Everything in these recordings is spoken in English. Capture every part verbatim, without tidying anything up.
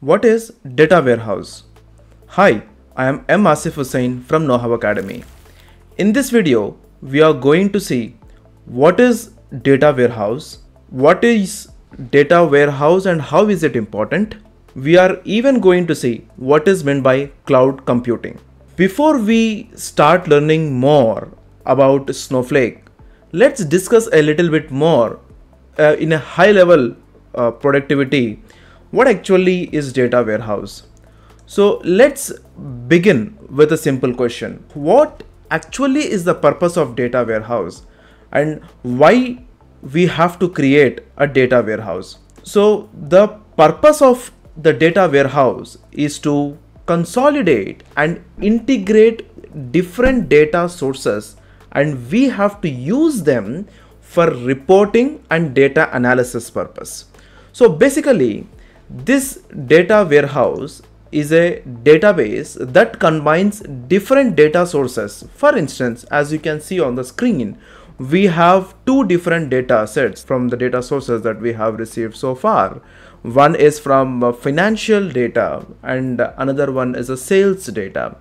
What is data warehouse? Hi, I am M. Asif Hussain from Know-How Academy. In this video, we are going to see what is data warehouse, what is data warehouse and how is it important. We are even going to see what is meant by cloud computing. Before we start learning more about Snowflake, let's discuss a little bit more uh, in a high level uh, productivity. What actually is data warehouse? So let's begin with a simple question. What actually is the purpose of data warehouse and why we have to create a data warehouse? So the purpose of the data warehouse is to consolidate and integrate different data sources, and we have to use them for reporting and data analysis purpose. So basically, this data warehouse is a database that combines different data sources. For instance, as you can see on the screen, we have two different data sets from the data sources that we have received so far. One is from financial data and another one is a sales data.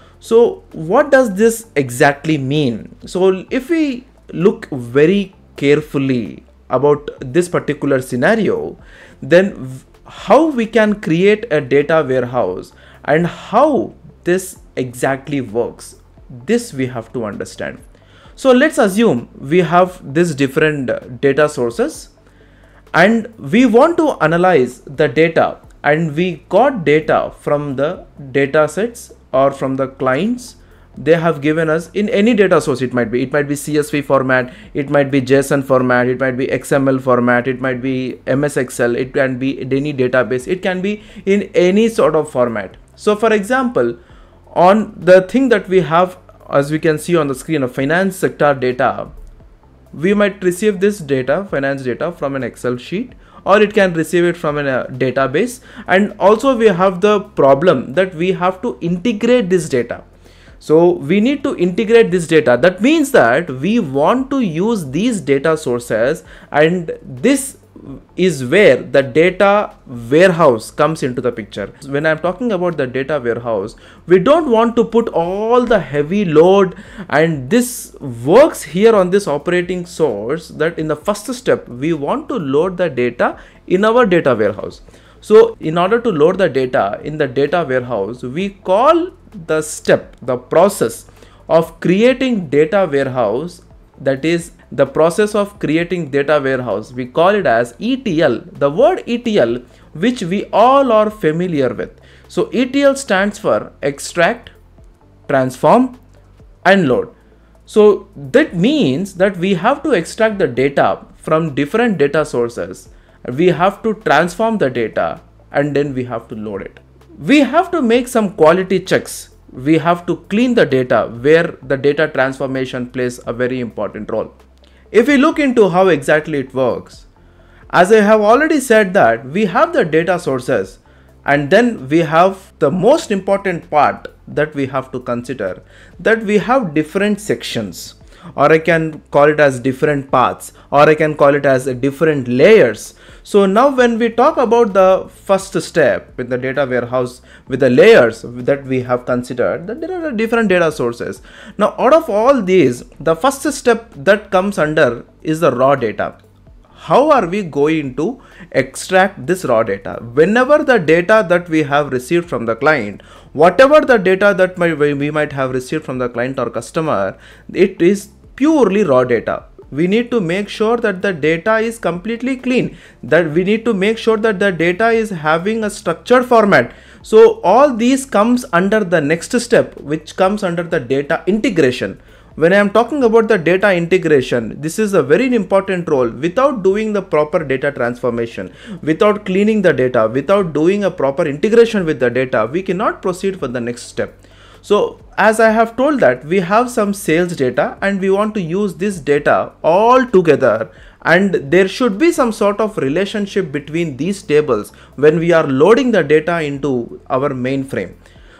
So what does this exactly mean? So if we look very carefully about this particular scenario, then how we can create a data warehouse and how this exactly works, this we have to understand. So let's assume we have these different data sources and we want to analyze the data, and we got data from the data sets or from the clients they have given us in any data source. It might be it might be C S V format, it might be JSON format, it might be X M L format, it might be M S Excel, it can be any database, it can be in any sort of format. So for example, on the thing that we have, as we can see on the screen, of finance sector data, we might receive this data, finance data, from an Excel sheet, or it can receive it from a database. And also we have the problem that we have to integrate this data. So we need to integrate this data. That means that we want to use these data sources, and this is where the data warehouse comes into the picture. When I'm talking about the data warehouse, we don't want to put all the heavy load, and this works here on this operating source, that in the first step we want to load the data in our data warehouse. So in order to load the data in the data warehouse, we call the step, the process of creating data warehouse, that is the process of creating data warehouse, we call it as E T L. The word E T L, which we all are familiar with. So E T L stands for extract, transform and load. So that means that we have to extract the data from different data sources, we have to transform the data, and then we have to load it. We have to make some quality checks. We have to clean the data, where the data transformation plays a very important role. If we look into how exactly it works, as I have already said, that we have the data sources, and then we have the most important part that we have to consider, that we have different sections, or I can call it as different paths, or I can call it as different layers. So now when we talk about the first step with the data warehouse, with the layers that we have considered, that there are different data sources. Now out of all these, the first step that comes under is the raw data. How are we going to extract this raw data? Whenever the data that we have received from the client, whatever the data that we might have received from the client or customer, it is purely raw data. We need to make sure that the data is completely clean, that we need to make sure that the data is having a structured format. So all these comes under the next step, which comes under the data integration. When I am talking about the data integration, this is a very important role. Without doing the proper data transformation, without cleaning the data, without doing a proper integration with the data, we cannot proceed for the next step. So as I have told that we have some sales data and we want to use this data all together, and there should be some sort of relationship between these tables when we are loading the data into our mainframe.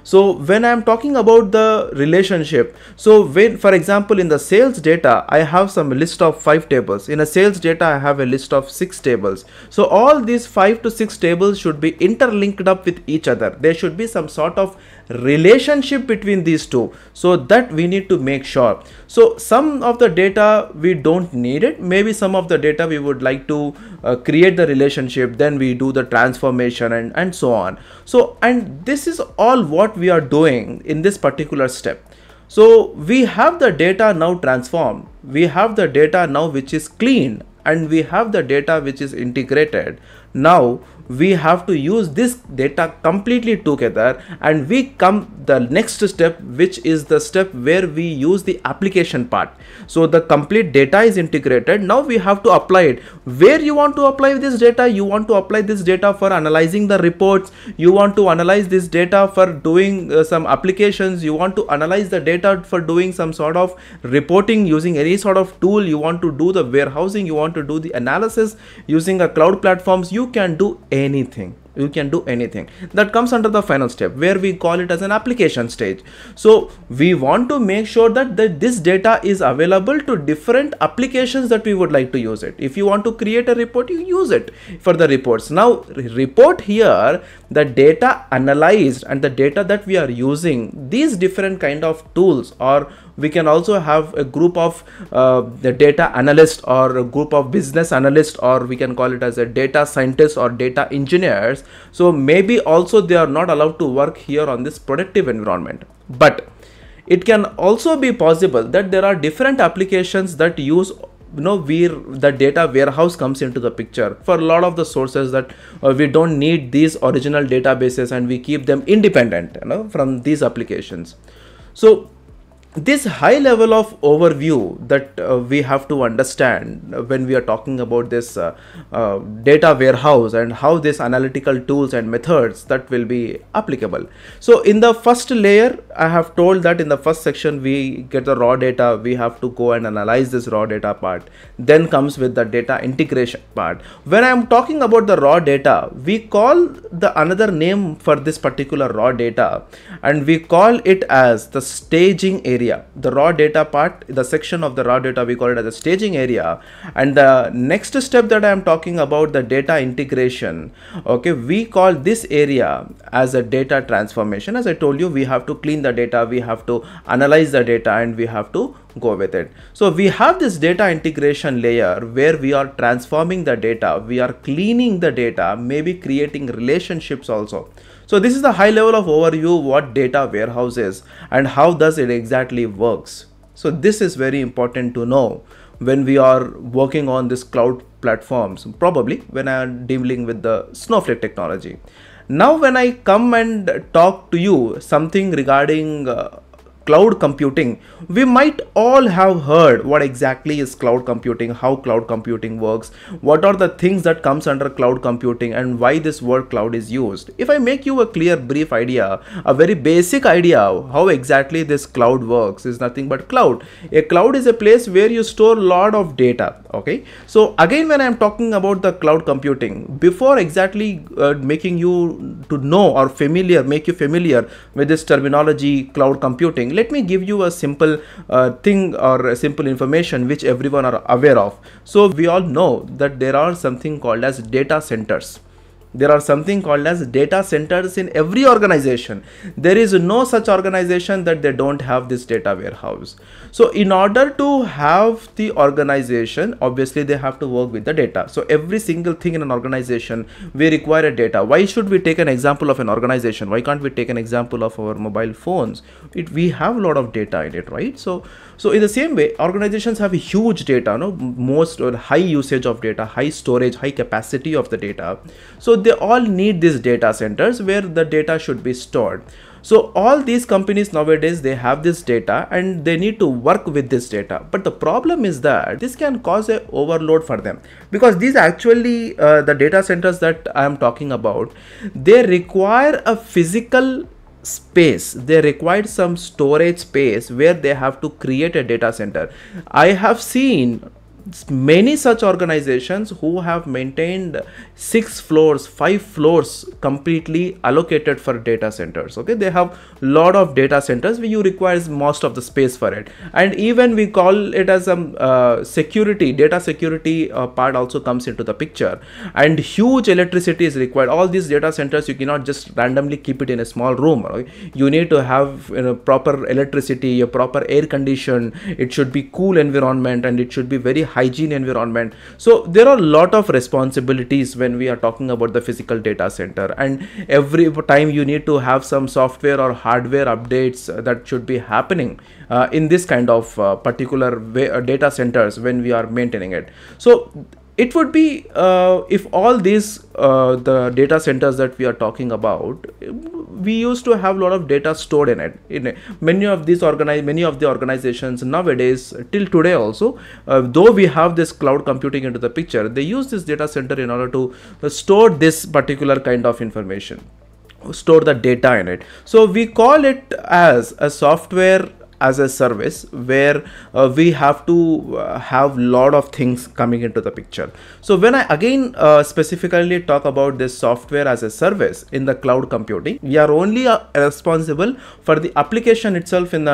So when I'm talking about the relationship, so when, for example, in the sales data, I have some list of five tables. In a sales data, I have a list of six tables. So all these five to six tables should be interlinked up with each other. There should be some sort of relationship between these two, so that we need to make sure. So some of the data we don't need it, maybe some of the data we would like to uh, create the relationship, then we do the transformation and and so on. So and this is all what we are doing in this particular step. So we have the data now transformed, we have the data now which is clean, and we have the data which is integrated. Now we have to use this data completely together, and we come the next step, which is the step where we use the application part. So the complete data is integrated. Now we have to apply it. Where you want to apply this data? You want to apply this data for analyzing the reports, you want to analyze this data for doing uh, some applications, you want to analyze the data for doing some sort of reporting using any sort of tool, you want to do the warehousing, you want to do the analysis using a cloud platforms. You can do anything, you can do anything. That comes under the final step, where we call it as an application stage. So we want to make sure that, that this data is available to different applications that we would like to use it. If you want to create a report, you use it for the reports. Now report here, the data analyzed and the data that we are using, these different kind of tools, or we can also have a group of uh, the data analyst, or a group of business analyst, or we can call it as a data scientist or data engineers. So maybe also they are not allowed to work here on this productive environment. But it can also be possible that there are different applications that use, you know, where the data warehouse comes into the picture for a lot of the sources that uh, we don't need these original databases, and we keep them independent, you know, from these applications. So this high level of overview that uh, we have to understand when we are talking about this uh, uh, data warehouse and how this analytical tools and methods that will be applicable. So in the first layer, I have told that in the first section we get the raw data, we have to go and analyze this raw data part. Then comes with the data integration part. When I am talking about the raw data, we call the another name for this particular raw data, and we call it as the staging area. The raw data part, the section of the raw data, we call it as a staging area. And the next step that I am talking about, the data integration, okay, we call this area as a data transformation. As I told you, we have to clean the data, we have to analyze the data, and we have to go with it. So we have this data integration layer where we are transforming the data, we are cleaning the data, maybe creating relationships also. So this is the high level of overview what data warehouse is and how does it exactly works. So this is very important to know when we are working on this cloud platforms, probably when I am dealing with the Snowflake technology. Now when I come and talk to you something regarding uh, cloud computing, we might all have heard what exactly is cloud computing, how cloud computing works, what are the things that comes under cloud computing, and why this word cloud is used. If I make you a clear brief idea, a very basic idea of how exactly this cloud works is nothing but cloud. A cloud is a place where you store a lot of data. Okay, so again when I am talking about the cloud computing, before exactly uh, making you to know or familiar, make you familiar with this terminology cloud computing, let me give you a simple uh, thing or a simple information which everyone are aware of. So we all know that there are something called as data centers. There are something called as data centers in every organization. There is no such organization that they don't have this data warehouse. So in order to have the organization, obviously they have to work with the data. So every single thing in an organization, we require a data. Why should we take an example of an organization? Why can't we take an example of our mobile phones? It, we have a lot of data in it, right? So, so in the same way, organizations have a huge data, no? Most or high usage of data, high storage, high capacity of the data. So they all need these data centers where the data should be stored. So all these companies nowadays, they have this data and they need to work with this data. But the problem is that this can cause a overload for them, because these actually uh, the data centers that I am talking about, they require a physical space. They require some storage space where they have to create a data center. I have seen many such organizations who have maintained six floors, five floors completely allocated for data centers. Okay, they have lot of data centers where you requires most of the space for it, and even we call it as a um, uh, security, data security uh, part also comes into the picture, and huge electricity is required. All these data centers, you cannot just randomly keep it in a small room. Right? You need to have, you know, proper electricity, a proper air condition. It should be cool environment, and it should be very hygiene environment. So there are a lot of responsibilities when we are talking about the physical data center, and every time you need to have some software or hardware updates that should be happening uh, in this kind of uh, particular way, uh, data centers when we are maintaining it. So it would be uh, if all these uh, the data centers that we are talking about, we used to have a lot of data stored in it. In it. Many of these organize many of the organizations nowadays till today also, uh, though we have this cloud computing into the picture, they use this data center in order to uh, store this particular kind of information, store the data in it. So we call it as a software as a service, where uh, we have to uh, have lot of things coming into the picture. So when I again uh, specifically talk about this software as a service in the cloud computing, we are only uh, responsible for the application itself in the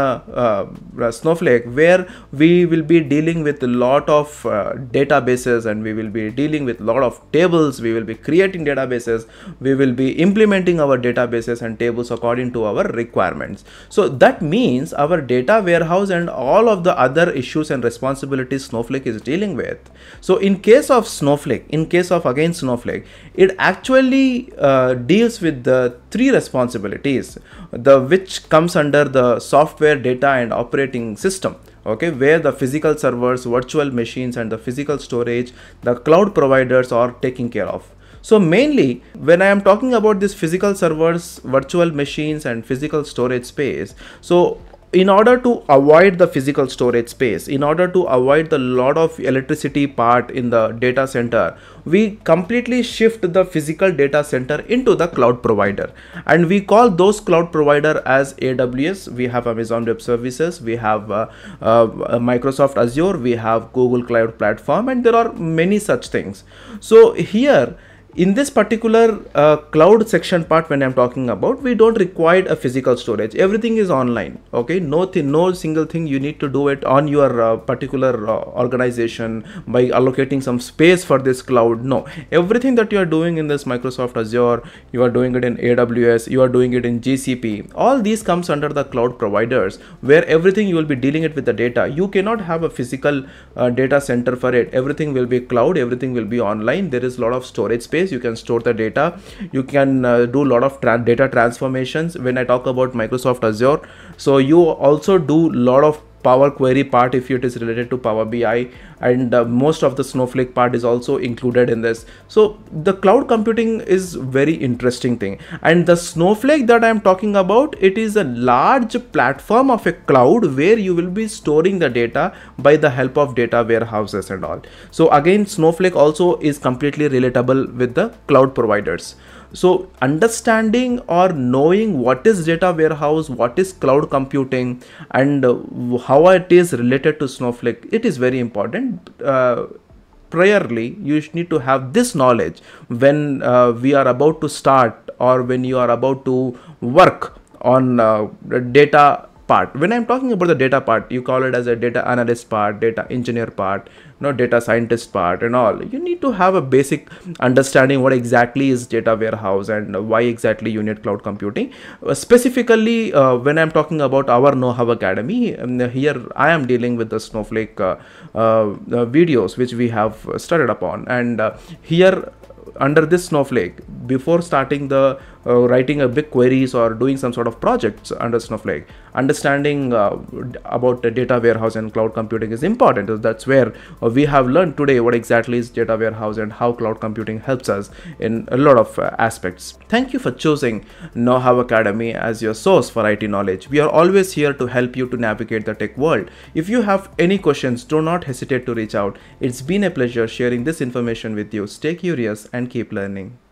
uh, Snowflake, where we will be dealing with a lot of uh, databases, and we will be dealing with a lot of tables. We will be creating databases, we will be implementing our databases and tables according to our requirements. So that means our data warehouse and all of the other issues and responsibilities Snowflake is dealing with. So in case of Snowflake, in case of again Snowflake, it actually uh, deals with the three responsibilities, the which comes under the software, data and operating system. Okay, where the physical servers, virtual machines and the physical storage, the cloud providers are taking care of. So mainly when I am talking about this physical servers, virtual machines and physical storage space, so in order to avoid the physical storage space, in order to avoid the lot of electricity part in the data center, we completely shift the physical data center into the cloud provider, and we call those cloud provider as A W S. We have Amazon Web Services, we have uh, uh, Microsoft Azure, we have Google Cloud Platform, and there are many such things. So here in this particular uh, cloud section part, when I'm talking about, we don't require a physical storage. Everything is online. Okay, no thing, no single thing you need to do it on your uh, particular uh, organization by allocating some space for this cloud. No, everything that you are doing in this Microsoft Azure, you are doing it in A W S, you are doing it in G C P. All these comes under the cloud providers, where everything you will be dealing it with the data. You cannot have a physical uh, data center for it. Everything will be cloud. Everything will be online. There is a lot of storage space. You can store the data, you can uh, do a lot of tra data transformations. When I talk about Microsoft Azure, so you also do a lot of Power Query part if it is related to Power B I, and uh, most of the Snowflake part is also included in this. So the cloud computing is very interesting thing, and the Snowflake that I am talking about, it is a large platform of a cloud where you will be storing the data by the help of data warehouses and all. So again, Snowflake also is completely relatable with the cloud providers. So understanding or knowing what is data warehouse, what is cloud computing, and uh, how it is related to Snowflake, it is very important. Uh, priorly, you need to have this knowledge when uh, we are about to start, or when you are about to work on uh, data part. When I'm talking about the data part, you call it as a data analyst part, data engineer part, no data scientist part and all. You need to have a basic understanding what exactly is data warehouse and why exactly you need cloud computing. Uh, specifically, uh, when I'm talking about our Know-How Academy, um, here I am dealing with the Snowflake uh, uh, videos which we have started upon, and uh, here under this Snowflake, before starting the uh, writing a big queries or doing some sort of projects under Snowflake, understanding uh, about the data warehouse and cloud computing is important. That's where uh, we have learned today what exactly is data warehouse and how cloud computing helps us in a lot of uh, aspects. Thank you for choosing Know-How Academy as your source for I T knowledge. We are always here to help you to navigate the tech world. If you have any questions, do not hesitate to reach out. It's been a pleasure sharing this information with you. Stay curious and keep learning.